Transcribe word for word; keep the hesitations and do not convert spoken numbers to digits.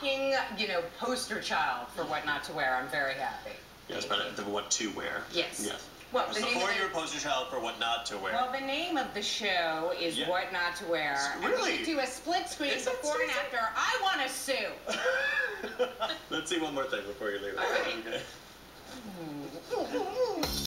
walking, you know, poster child for what not to wear. I'm very happy. Yes, but the what to wear. Yes. Yes. Well, the so name before of the, you're a poster child for what not to wear. Well, the name of the show is Yeah. What Not to Wear. Really? And we do a split screen Is that before and seriously? after. I want to sue. Let's see one more thing before you leave. All right. Okay.